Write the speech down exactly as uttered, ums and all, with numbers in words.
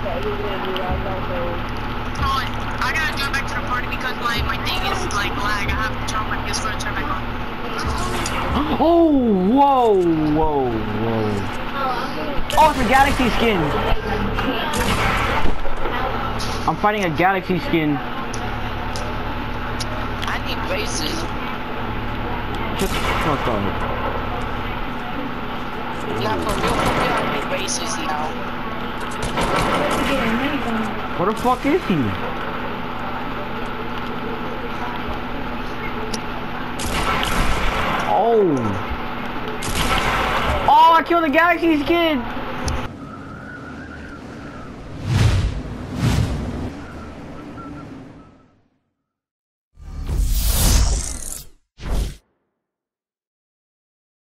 I gotta join back to the party because my, my thing is like lag. I have to turn on my P S four and turn back on. Oh, whoa, whoa, whoa. Oh, it's a Galaxy skin. I'm fighting a Galaxy skin. I need bases. Shut the fuck up. Not for real, for real, I need bases now. Where the fuck is he? Oh. Oh, I killed the Galaxy skin.